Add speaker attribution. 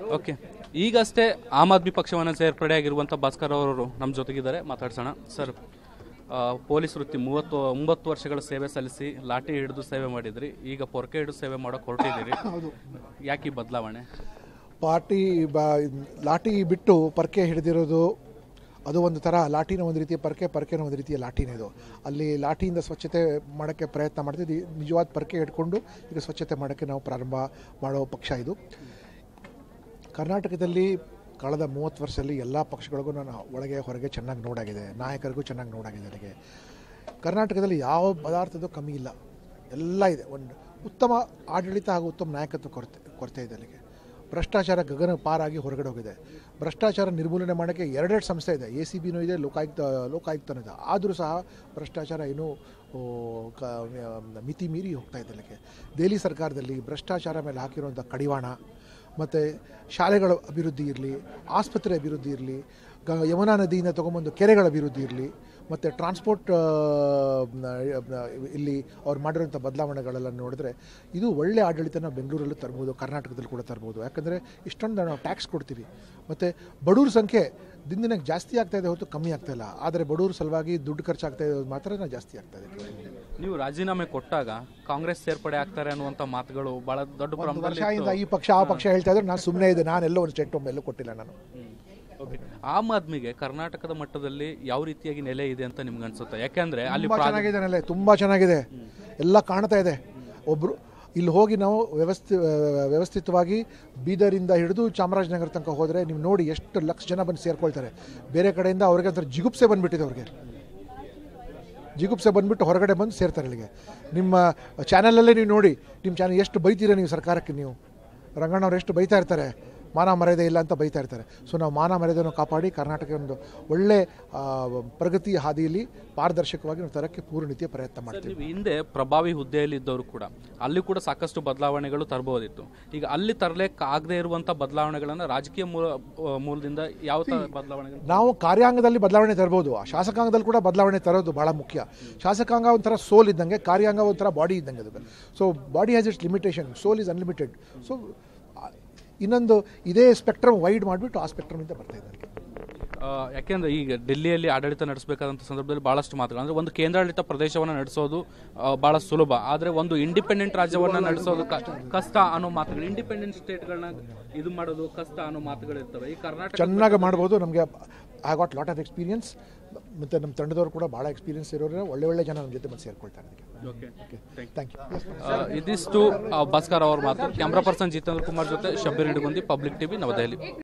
Speaker 1: Okay, ಈಗಷ್ಟೇ ಆಮ್ ಆದ್ಮಿ ಪಕ್ಷವನ್ನು ಸೇರ್ಪಡೆಯಾಗಿರುವಂಥ ಭಾಸ್ಕರ್ ಅವರು ನಮ್ಮ ಜೊತೆಗಿದ್ದಾರೆ, ಮಾತಾಡ್ಸೋಣ. ಸರ್, ಪೊಲೀಸ್ ವೃತ್ತಿ 39 ವರ್ಷಗಳ ಸೇವೆ ಸಲ್ಲಿಸಿ ಲಾಠಿ ಹಿಡಿದು ಸೇವೆ ಮಾಡಿದ್ರಿ, ಈಗ ಪೊರಕೆ ಹಿಡಿದು ಸೇವೆ ಮಾಡೋಕೆ ಹೊರಟಿದ್ದೀರಿ. ಯಾಕೆ ಬದಲಾವಣೆ?
Speaker 2: ಲಾಠಿ ಬಿಟ್ಟು ಪರ್ಕೆ ಹಿಡಿದಿರೋದು ಅದು ಒಂದು ಥರ. ಲಾಠಿನ ಒಂದು ರೀತಿಯ ಪರ್ಕೆನ ಒಂದು ರೀತಿಯ ಲಾಠಿನೇ ಇದು. ಅಲ್ಲಿ ಲಾಠಿಯಿಂದ ಸ್ವಚ್ಛತೆ ಮಾಡೋಕ್ಕೆ ಪ್ರಯತ್ನ ಮಾಡ್ತಿದ್ವಿ, ನಿಜವಾದ ಪರ್ಕೆ ಹಿಡ್ಕೊಂಡು ಈಗ ಸ್ವಚ್ಛತೆ ಮಾಡೋಕ್ಕೆ ನಾವು ಪ್ರಾರಂಭ ಮಾಡೋ ಪಕ್ಷ ಇದು. ಕರ್ನಾಟಕದಲ್ಲಿ ಕಳೆದ 30 ವರ್ಷದಲ್ಲಿ ಎಲ್ಲ ಪಕ್ಷಗಳಿಗೂ ನಾನು ಒಳಗೆ ಹೊರಗೆ ಚೆನ್ನಾಗಿ ನೋಡಾಗಿದೆ, ನಾಯಕರಿಗೂ ಚೆನ್ನಾಗಿ ನೋಡಾಗಿದೆ. ನನಗೆ ಕರ್ನಾಟಕದಲ್ಲಿ ಯಾವ ಪದಾರ್ಥದ್ದು ಕಮ್ಮಿ ಇಲ್ಲ, ಎಲ್ಲ ಇದೆ. ಒಂದು ಉತ್ತಮ ಆಡಳಿತ ಹಾಗೂ ಉತ್ತಮ ನಾಯಕತ್ವ ಕೊರತೆ ಇದೆ. ಅಲ್ಲಿಗೆ ಭ್ರಷ್ಟಾಚಾರ ಗಗನ ಪಾರಾಗಿ ಹೊರಗಡೆ ಹೋಗಿದೆ. ಭ್ರಷ್ಟಾಚಾರ ನಿರ್ಮೂಲನೆ ಮಾಡೋಕ್ಕೆ 2 ಸಂಸ್ಥೆ ಇದೆ, ACBನೂ ಇದೆ, ಲೋಕಾಯುಕ್ತನೂ ಇದೆ. ಆದರೂ ಸಹ ಭ್ರಷ್ಟಾಚಾರ ಏನೂ ಮಿತಿ ಮೀರಿ ಹೋಗ್ತಾ ಇದೆ. ಅಲ್ಲಿಗೆ ದೆಹಲಿ ಸರ್ಕಾರದಲ್ಲಿ ಭ್ರಷ್ಟಾಚಾರ ಮೇಲೆ ಹಾಕಿರುವಂಥ ಕಡಿವಾಣ, ಮತ್ತು ಶಾಲೆಗಳ ಅಭಿವೃದ್ಧಿ ಇರಲಿ, ಆಸ್ಪತ್ರೆ ಅಭಿವೃದ್ಧಿ ಇರಲಿ, ಯಮುನಾ ನದಿಯಿಂದ ತೊಗೊಂಬಂದು ಕೆರೆಗಳ ಅಭಿವೃದ್ಧಿ ಇರಲಿ, ಮತ್ತು ಟ್ರಾನ್ಸ್ಪೋರ್ಟ್ ಇಲ್ಲಿ ಅವ್ರು ಮಾಡಿರೋಂಥ ಬದಲಾವಣೆಗಳೆಲ್ಲ ನೋಡಿದ್ರೆ ಇದು ಒಳ್ಳೆ ಆಡಳಿತನ ಬೆಂಗಳೂರಲ್ಲೂ ತರ್ಬೋದು, ಕರ್ನಾಟಕದಲ್ಲಿ ಕೂಡ ತರ್ಬೋದು. ಯಾಕಂದರೆ ಇಷ್ಟೊಂದು ನಾವು ಟ್ಯಾಕ್ಸ್ ಕೊಡ್ತೀವಿ, ಮತ್ತು ಬಡವ್ರ ಸಂಖ್ಯೆ ದಿನಕ್ಕೆ ಜಾಸ್ತಿ ಆಗ್ತಾಯಿದೆ ಹೊರತು ಕಮ್ಮಿ ಆಗ್ತಾಯಿಲ್ಲ. ಆದರೆ ಬಡವ್ರ ಸಲುವಾಗಿ ದುಡ್ಡು ಖರ್ಚಾಗ್ತಾ ಇರೋದು ಮಾತ್ರ ಜಾಸ್ತಿ ಆಗ್ತಾಯಿದೆ.
Speaker 1: ನೀವು ರಾಜೀನಾಮೆ ಕೊಟ್ಟಾಗ ಕಾಂಗ್ರೆಸ್ ಸೇರ್ಪಡೆ ಆಗ್ತಾರೆ ಅನ್ನುವಂಥ ಮಾತುಗಳು ಭಾಳ ದೊಡ್ಡ
Speaker 2: ಪ್ರಮಾಣದಲ್ಲಿ ಈ ಪಕ್ಷ ಆ ಪಕ್ಷ ಹೇಳ್ತಾ ಇದ್ರು. ನಾನು ಸುಮ್ಮನೆ ಇದೆ, ನಾನೆಲ್ಲೋ ಒಂದು ಸ್ಟೇಟ್ ಎಲ್ಲೂ ಕೊಟ್ಟಿಲ್ಲ ನಾನು.
Speaker 1: ಆಮ್ ಆದ್ಮಿಗೆ ಕರ್ನಾಟಕದ ಮಟ್ಟದಲ್ಲಿ ಯಾವ ರೀತಿಯಾಗಿ ನೆಲೆ ಇದೆ ಅಂತ ನಿಮ್ಗೆ ಅನ್ಸುತ್ತೆ? ಯಾಕೆಂದ್ರೆ ಅಲ್ಲಿ
Speaker 2: ಚೆನ್ನಾಗಿದೆ, ನೆಲೆ ತುಂಬ ಚೆನ್ನಾಗಿದೆ, ಎಲ್ಲ ಕಾಣ್ತಾ ಇದೆ. ಒಬ್ರು ಇಲ್ಲಿ ಹೋಗಿ ನಾವು ವ್ಯವಸ್ಥಿತವಾಗಿ ಬೀದರಿಂದ ಹಿಡಿದು ಚಾಮರಾಜನಗರ ತನಕ ಹೋದರೆ ನೀವು ನೋಡಿ ಎಷ್ಟು ಲಕ್ಷ ಜನ ಬಂದು ಸೇರ್ಕೊಳ್ತಾರೆ. ಬೇರೆ ಕಡೆಯಿಂದ ಅವ್ರಿಗೆ ಒಂಥರ ಜಿಗುಪ್ಸೆ ಬಂದುಬಿಟ್ಟಿದೆ, ಅವ್ರಿಗೆ ಜಿಗುಪ್ಸೆ ಬಂದುಬಿಟ್ಟು ಹೊರಗಡೆ ಬಂದು ಸೇರ್ತಾರೆ ಇಲ್ಲಿಗೆ. ನಿಮ್ಮ ಚಾನಲಲ್ಲೇ ನೀವು ನೋಡಿ, ನಿಮ್ಮ ಚಾನಲ್ ಎಷ್ಟು ಬೈತೀರ ನೀವು ಸರ್ಕಾರಕ್ಕೆ. ನೀವು ರಂಗಣ್ಣವ್ರು ಎಷ್ಟು ಬೈತಾ ಇರ್ತಾರೆ, ಮಾನ ಮರ್ಯಾದೆ ಇಲ್ಲ ಅಂತ ಬೈತಾ ಇರ್ತಾರೆ. ಸೊ ನಾವು ಮಾನ ಮರ್ಯಾದೆಯನ್ನು ಕಾಪಾಡಿ ಕರ್ನಾಟಕ ಒಂದು ಒಳ್ಳೆ ಪ್ರಗತಿ ಹಾದಿಯಲ್ಲಿ ಪಾರದರ್ಶಕವಾಗಿ ನಾವು ತರಕ್ಕೆ ಪೂರ್ಣರೀತಿಯ ಪ್ರಯತ್ನ ಮಾಡ್ತೀವಿ.
Speaker 1: ಹಿಂದೆ ಪ್ರಭಾವಿ ಹುದ್ದೆಯಲ್ಲಿ ಇದ್ದವರು ಕೂಡ ಅಲ್ಲಿ ಕೂಡ ಸಾಕಷ್ಟು ಬದಲಾವಣೆಗಳು ತರಬಹುದಿತ್ತು. ಈಗ ಅಲ್ಲಿ ತರಲಿಕ್ಕೆ ಆಗದೆ ಇರುವಂಥ ಬದಲಾವಣೆಗಳನ್ನು ರಾಜಕೀಯ ಮೂಲದಿಂದ ಯಾವ ಬದಲಾವಣೆ?
Speaker 2: ನಾವು ಕಾರ್ಯಾಂಗದಲ್ಲಿ ಬದಲಾವಣೆ ತರಬಹುದು, ಶಾಸಕಾಂಗದಲ್ಲಿ ಕೂಡ ಬದಲಾವಣೆ ತರೋದು ಬಹಳ ಮುಖ್ಯ. ಶಾಸಕಾಂಗ ಒಂಥರ ಸೋಲ್ ಇದ್ದಂಗೆ, ಕಾರ್ಯಾಂಗ ಒಂಥರ ಬಾಡಿ ಇದ್ದಂಗೆ. ಅದು so body has its limitation, soul is unlimited. So ಇನ್ನೊಂದು ಇದೇ ಸ್ಪೆಕ್ಟ್ರಮ್ ವೈಡ್ ಮಾಡಿಬಿಟ್ಟು ಆ ಸ್ಪೆಕ್ಟ್ರಮಿಂದ ಬರ್ತಾ ಇದ್ದಾರೆ.
Speaker 1: ಯಾಕೆಂದರೆ ಈಗ ಡೆಲ್ಲಿಯಲ್ಲಿ ಆಡಳಿತ ನಡೆಸಬೇಕಾದಂಥ ಸಂದರ್ಭದಲ್ಲಿ ಭಾಳಷ್ಟು ಮಾತುಗಳು, ಅಂದರೆ ಒಂದು ಕೇಂದ್ರಾಡಳಿತ ಪ್ರದೇಶವನ್ನು ನಡೆಸೋದು ಭಾಳ ಸುಲಭ, ಆದರೆ ಒಂದು ಇಂಡಿಪೆಂಡೆಂಟ್ ರಾಜ್ಯವನ್ನು ನಡೆಸೋದು ಕಷ್ಟ ಅನ್ನೋ ಮಾತುಗಳು, ಇಂಡಿಪೆಂಡೆಂಟ್ ಸ್ಟೇಟ್ಗಳನ್ನ ಇದು ಮಾಡೋದು ಕಷ್ಟ ಅನ್ನೋ ಮಾತುಗಳು ಇರ್ತವೆ. ಈ ಕರ್ನಾಟಕ
Speaker 2: ಚೆನ್ನಾಗಿ ಮಾಡ್ಬೋದು. ನಮಗೆ I got lot of experience, ಮತ್ತು ನಮ್ಮ ತಂಡದವರು ಕೂಡ ಭಾಳ ಎಕ್ಸ್ಪೀರಿಯನ್ಸ್ ಇರೋರು, ಒಳ್ಳೆ ಜನ ನಮ್ಮ ಜೊತೆ ಬಂದು ಸೇರ್ಕೊಳ್ತಾರೆ. Thank you.
Speaker 1: ಇದಿಷ್ಟು ಭಾಸ್ಕರ್ ಅವರ ಮಾತು. ಕ್ಯಾಮ್ರಾ ಪರ್ಸನ್ ಜಿತೇಂದ್ರ ಕುಮಾರ್ ಜೊತೆ ಶಬ್ಬೀರ್ ನಿಡಗುಂದಿ, ಪಬ್ಲಿಕ್ ಟಿವಿ, ನವದೆಹಲಿ.